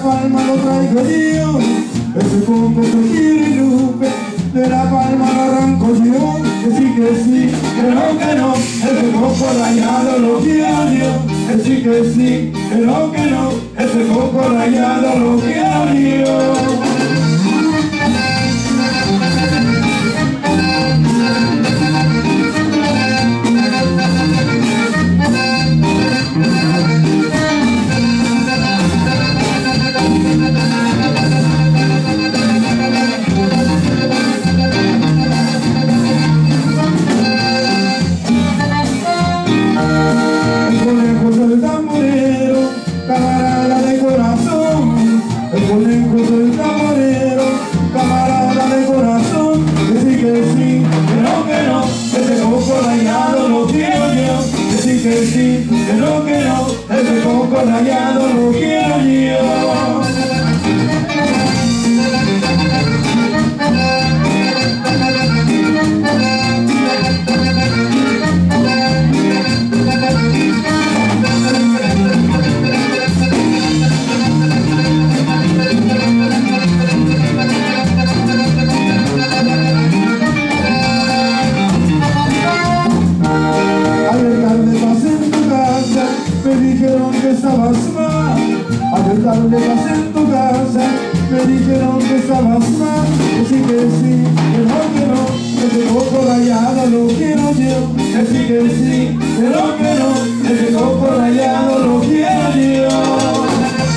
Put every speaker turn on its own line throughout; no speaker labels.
Palma lo traigo yo, ese coco que quiere Lupe, de La Palma lo arranco yo, que sí, que no, ese coco rayado lo quiero yo, que sí, que no, ese coco rayado lo quiero yo. Camarada de corazón, el conejo del camarero, camarada de corazón, que sí, que no, ese coco rayado lo quiero yo, que sí, que no, ese coco rayado lo quiero yo. Me dijeron que estabas mal, ayer tarde pasé en tu casa, me dijeron que estabas mal, que sí, que no, ese coco rayado lo quiero yo, que sí, que no, ese coco rayado lo quiero yo.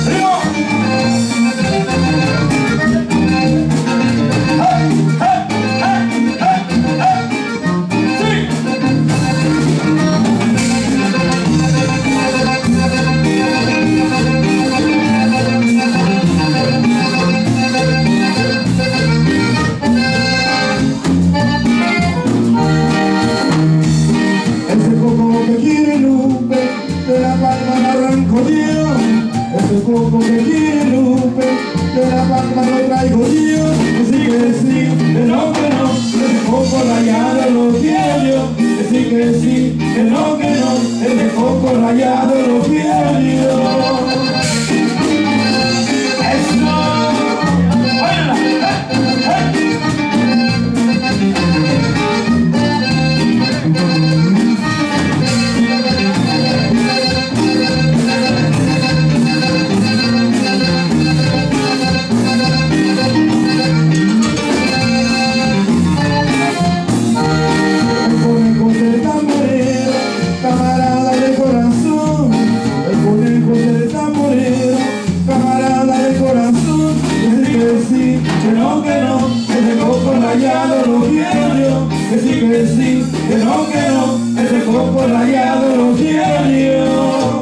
De La Palma lo arranco yo, ese coco que quiere Lupe, de La Palma lo traigo yo, que sí, que no, ese coco rayado lo quiero yo, que sí, que no, ese coco rayado lo quiero yo. Camarada de corazón, el conejo del tamborero, camarada de corazón, que sí, que no, ese coco rayado lo quiero yo, que sí, que no, ese coco rayado lo quiero yo.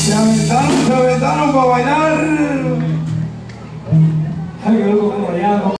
Se aventaron para bailar. Ay, qué loco, como rayado.